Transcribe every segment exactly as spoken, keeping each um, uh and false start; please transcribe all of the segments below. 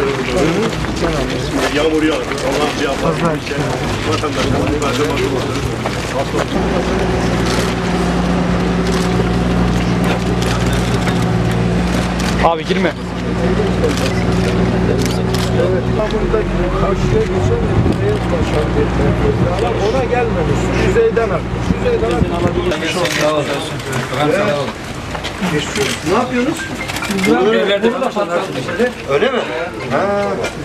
Yağmur yağdı. Allah'ım şey yapar. Vatandaşlar karşılaması olur. Abi girme. Evet, burada karşıya geçen ona gelmemiş. Yüzeyden ak. Yüzeyden ak. Ne yapıyorsunuz? Burada patlattı. Öyle mi? Ha.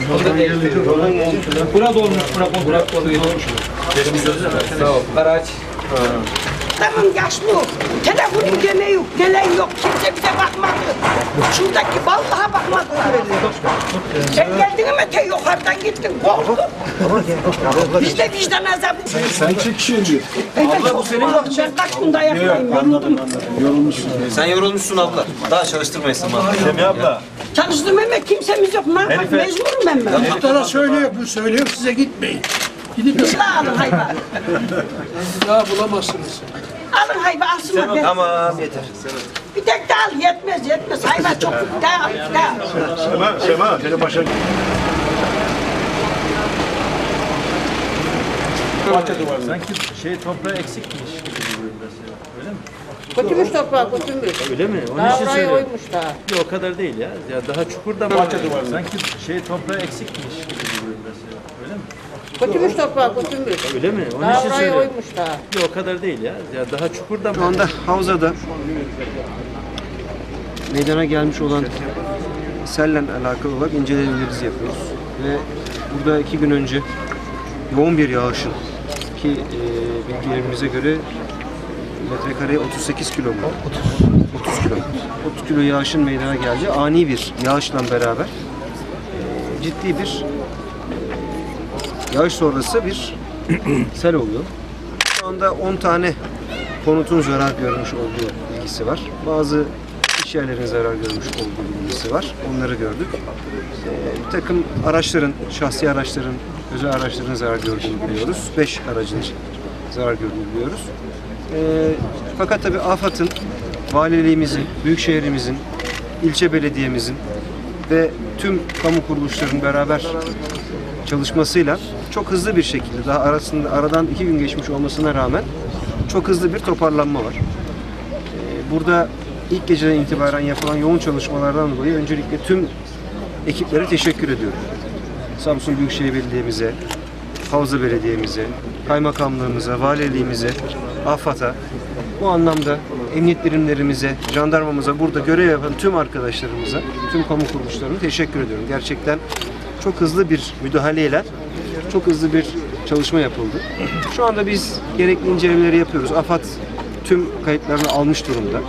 Burada olmuş, burada bırak olmuş. Sağ ol. Araç. Adamın yaşlı yok. Telefonun gene yok, gelen yok. Kimse bize bakmadı. Şuradaki vallaha bakmadılar. Sen geldin ama te yukarıdan gittin. Korktun. Biz de vicdan azabı. Sen çek şimdi. Abla bu senin mi? Ben kaç gün dayaklayayım, yoruldum. Sen yorulmuşsun abla. Daha çalıştırmayasın bana. Semih abla. Çalıştım ama kimsemiz yok. Ne yapalım? Mecburum ben ben. Muhtara söylüyor, bu söylüyor size gitmeyin. Gidin de Silah alın hayvan. daha bulamazsınız. Alın hayvan, alsınlar. Ben- Tamam yeter. Bir tek de al, yetmez yetmez. Hayvan çok. Daha al, daha al. Sema, Sema. Senin başına... Sanki şey toprağı eksikmiş gibi duruyor mesela. Öyle mi? Götürmüş toprağı, götürmüş. Öyle mi? Onun Daha için orayı söylüyorum. oymuş daha. Yok o kadar değil ya. Ya daha çukurda mı? Sanki şey toprağı eksikmiş gibi duruyor mesela. Öyle mi? Götürmüş toprağı, götürmüş. Öyle mi? Onun Daha için orayı söylüyorum. oymuş daha. Yok o kadar değil ya. Ya daha çukurda Şu mı? anda havzada meydana gelmiş olan selle alakalı olarak incelemelerimizi yapıyoruz. Ve burada iki gün önce yoğun bir yağışın ki e, bilgilerimize göre metrekareye otuz sekiz kilo mu? otuz kilo. otuz kilo yağışın meydana geldiği ani bir yağışla beraber e, ciddi bir yağış sonrası bir sel oluyor. Şu anda on tane konutun zarar görmüş olduğu bilgisi var. Bazı iş yerlerin zarar görmüş olduğu bilgisi var. Onları gördük. Ee, bir takım araçların, şahsi araçların, özel araçların zarar gördüğünü biliyoruz. Beş aracın zarar gördüğünü biliyoruz. Ee, fakat tabii AFAD'ın, valiliğimizin, büyükşehirimizin, ilçe belediyemizin ve tüm kamu kuruluşlarının beraber çalışmasıyla çok hızlı bir şekilde, daha arasında aradan iki gün geçmiş olmasına rağmen çok hızlı bir toparlanma var. Ee, burada ilk geceden itibaren yapılan yoğun çalışmalardan dolayı öncelikle tüm ekiplere teşekkür ediyorum. Samsun Büyükşehir Belediye'mize, Havza Belediye'mize, Kaymakamlığımıza, Valiliğimize, AFAD'a, bu anlamda emniyet birimlerimize, jandarmamıza, burada görev yapan tüm arkadaşlarımıza, tüm kamu kuruluşlarına teşekkür ediyorum. Gerçekten çok hızlı bir müdahaleyle çok hızlı bir çalışma yapıldı. Şu anda biz gerekli incelemeleri yapıyoruz. AFAD tüm kayıtlarını almış durumda.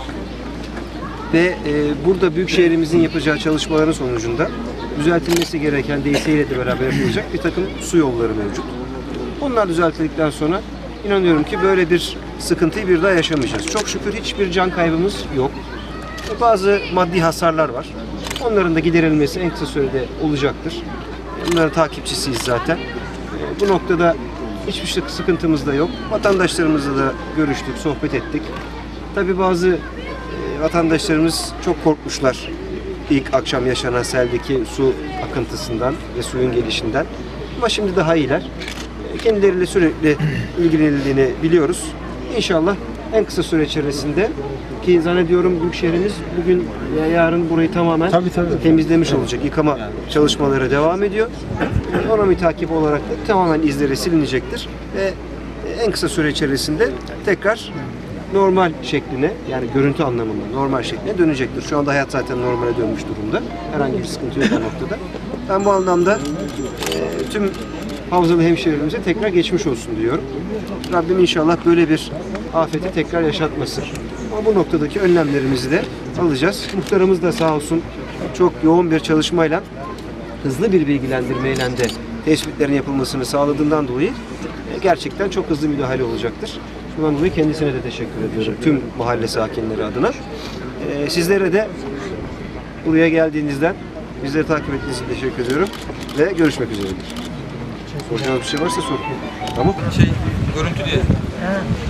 Ve e, burada büyükşehirimizin yapacağı çalışmaların sonucunda düzeltilmesi gereken D S ile de beraber yapılacak bir takım su yolları mevcut. Onlar düzeltildikten sonra inanıyorum ki böyle bir sıkıntıyı bir daha yaşamayacağız. Çok şükür hiçbir can kaybımız yok. E, bazı maddi hasarlar var. Onların da giderilmesi en kısa sürede olacaktır. Bunların takipçisiyiz zaten. E, bu noktada hiçbir sıkıntımız da yok. Vatandaşlarımızla da görüştük, sohbet ettik. Tabii bazı e, vatandaşlarımız çok korkmuşlar ilk akşam yaşanan seldeki su akıntısından ve suyun gelişinden. Ama şimdi daha iyiler. E, kendileriyle sürekli ilgilenildiğini biliyoruz. İnşallah en kısa süre içerisinde, ki zannediyorum Büyükşehir'imiz bugün veya yarın burayı tamamen tabii, tabii. temizlemiş olacak. Yıkama çalışmaları devam ediyor. Ona mütakip olarak da tamamen izleri silinecektir. Ve en kısa süre içerisinde tekrar normal şekline, yani görüntü anlamında normal şekline dönecektir. Şu anda hayat zaten normale dönmüş durumda. Herhangi bir sıkıntı yok o noktada. Ben bu anlamda e, tüm havzalı hemşehrilerimize tekrar geçmiş olsun diyorum. Rabbim inşallah böyle bir afeti tekrar yaşatmasın. Ama bu noktadaki önlemlerimizi de alacağız. Muhtarımız da sağ olsun çok yoğun bir çalışmayla, hızlı bir bilgilendirmeyle de tespitlerin yapılmasını sağladığından dolayı gerçekten çok hızlı müdahale olacaktır. Bundan dolayı kendisine de teşekkür ediyorum. Tüm mahalle sakinleri adına. Ee, sizlere de buraya geldiğinizden, bizleri takip ettiğiniz için teşekkür ediyorum. Ve görüşmek üzere. Soracağınız bir şey varsa sorun. Tamam. Şey, görüntü diye.